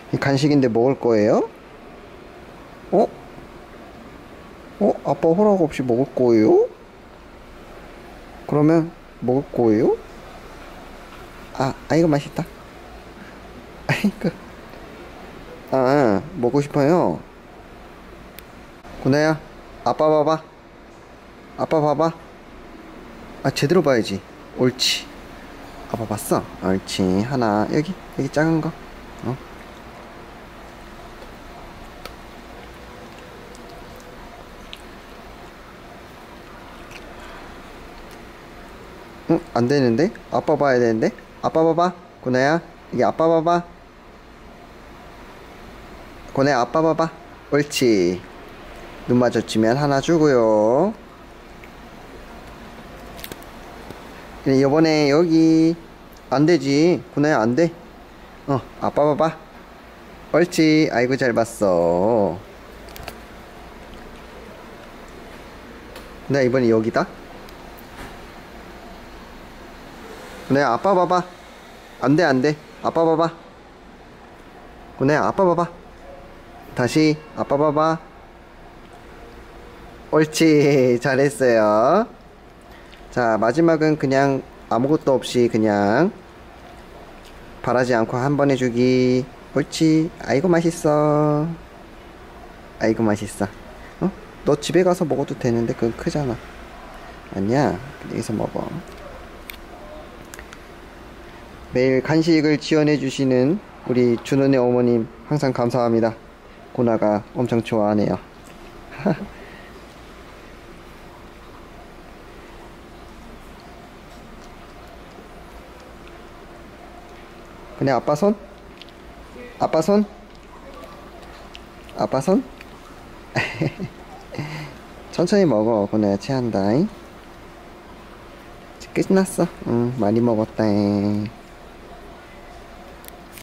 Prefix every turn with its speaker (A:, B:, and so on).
A: 이 간식인데 먹을 거예요? 어? 아빠 허락 없이 먹을 거예요? 그러면 먹을 거예요? 이거 맛있다. 아이고. 먹고 싶어요. 구나야, 아빠 봐봐. 아빠 봐봐. 제대로 봐야지. 옳지. 아빠 봤어? 옳지. 하나, 여기 작은 거. 어? 응, 안 되는데? 아빠 봐야 되는데? 아빠 봐봐. 구나야, 이게 아빠 봐봐. 구나야, 아빠 봐봐. 옳지. 눈 마주치면 하나 주고요. 이번에 여기 안 되지. 구나야, 안 돼. 아빠 봐봐. 옳지. 아이고, 잘 봤어. 나 이번에 여기다. 구나야, 아빠 봐봐. 안 돼, 안 돼. 아빠 봐봐. 구나야, 아빠 봐봐. 다시 아빠 봐봐. 옳지. 잘했어요. 자, 마지막은 그냥 아무것도 없이 그냥 바라지 않고 한 번 해주기. 옳지. 아이고 맛있어. 아이고 맛있어. 너 집에 가서 먹어도 되는데 그건 크잖아. 아니야, 여기서 먹어. 매일 간식을 지원해 주시는 우리 준원의 어머님 항상 감사합니다. 고나가 엄청 좋아하네요. 그냥 아빠 손? 아빠 손? 아빠 손? 천천히 먹어. 고나야 체한다. 끝났어. 응, 많이 먹었다.